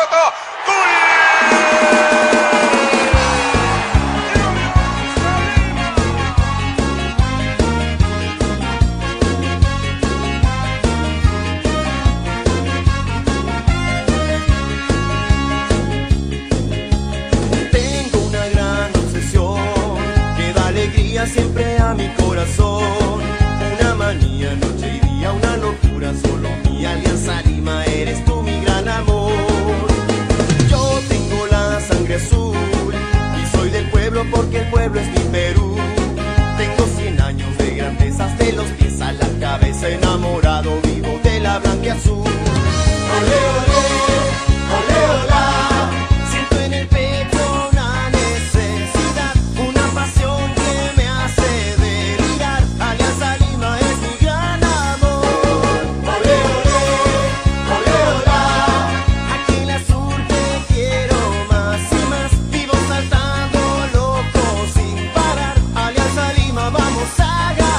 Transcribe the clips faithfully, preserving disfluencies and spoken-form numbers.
Soto. Tengo una gran obsesión que da alegría siempre a mi corazón. Una manía noche y día, una locura, solo mi Alianza Lima, eres tú mi gran amor. Yo tengo la sangre azul y soy del pueblo porque el pueblo es mi Perú. Tengo cien años de grandezas de los pies a la cabeza, enamorado vivo de la blanquiazul. Olé, olé, olé, olá, siento en el pecho una necesidad, una pasión que me hace delirar. Alianza Lima es mi gran amor. Olé, olé, olé, olá, aquí en la sur te quiero más y más. Vivo saltando loco sin parar. Alianza Lima, vamos a ganar.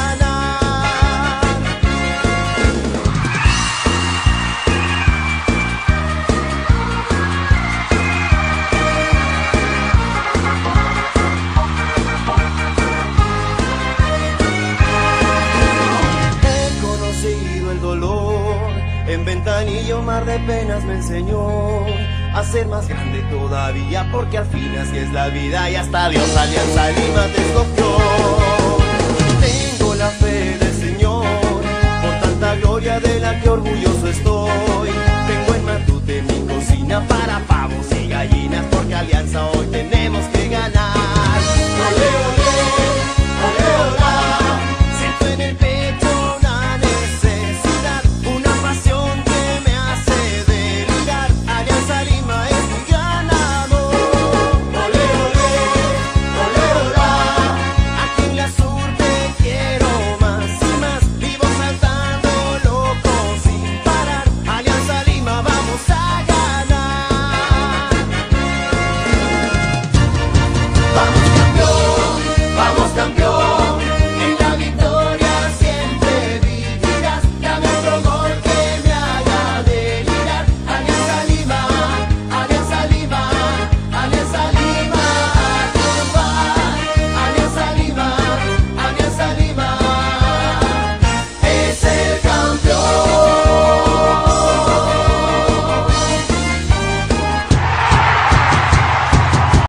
He conocido el dolor, en Ventanilla un mar de penas me enseñó a ser más grande todavía, porque al fin así es la vida y hasta Dios Alianza Lima te escogió. Tengo la fe del Señor, por tanta gloria de la que orgulloso